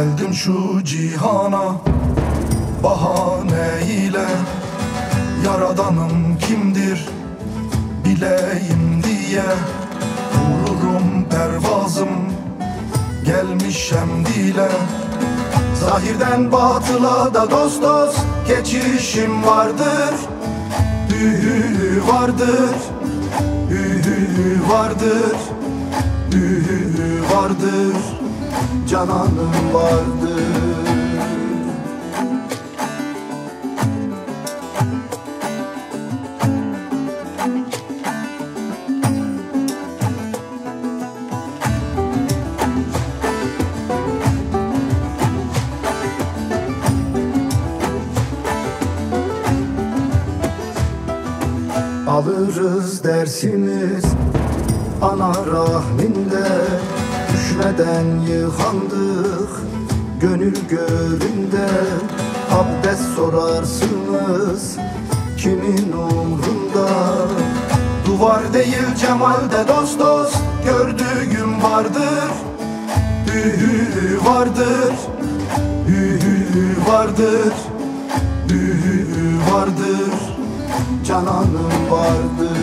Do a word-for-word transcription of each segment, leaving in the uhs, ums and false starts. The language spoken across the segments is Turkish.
Geldim şu cihana bahane ile, yaradanım kimdir bileyim diye. Vururum pervazım gelmişem dile. Zahirden batıla da dost dost geçişim vardır. Ühü vardır, ühü vardır, ühü vardır, cananım vardır. Alırız dersimiz ana rahminde, düşmeden yıkandık gönül gölünde. Abdest sorarsınız kimin umrunda, duvar değil cemalde dost dost gördüğüm vardır. Ühü vardır, ühü vardır, ühü vardır, cananım vardır.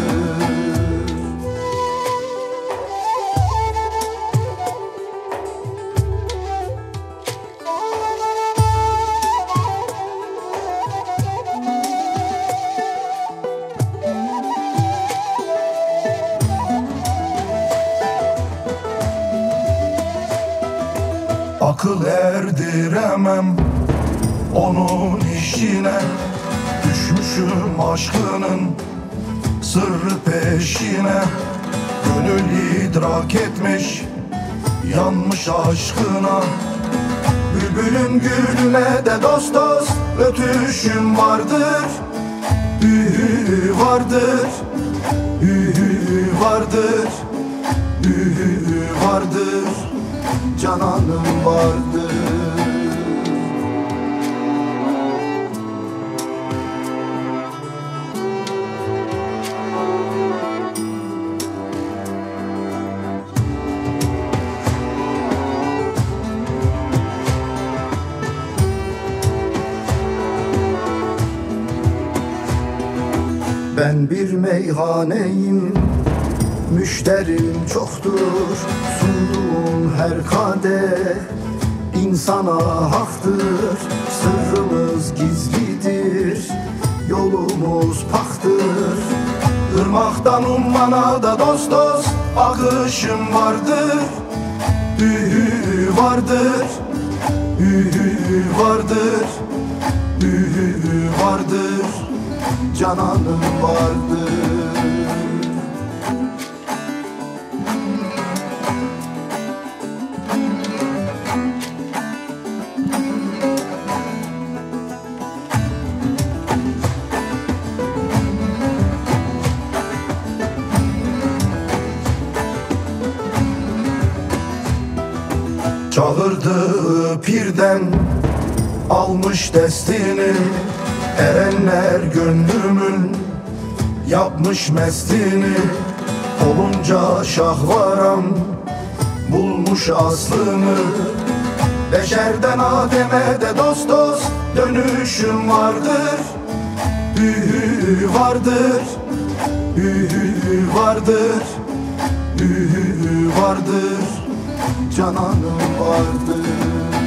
Akıl erdiremem onun işine, düşmüşüm aşkının sırrı peşine. Gönül idrak etmiş yanmış aşkına, bülbülün gülüne de dost dost ötüşüm vardır. Ühü vardır, ühü vardır, ühü vardır, cananım vardır. Ben bir meyhaneyim, müşterim çoktur. Sunduğum her kadeh insana haktır. Sırrımız gizlidir, yolumuz paktır. Irmaktan ummana da dost dost akışım vardır. Ühü vardır, ühü vardır, ühü vardır, cananım vardır. Çağırdığı pirden almış destini, erenler gönlümün yapmış mestini. Olunca şahvaram bulmuş aslını, beşerden Adem'e de dost dost dönüşüm vardır. Ühü vardır, ühü vardır, ühü vardır, cananım vardır.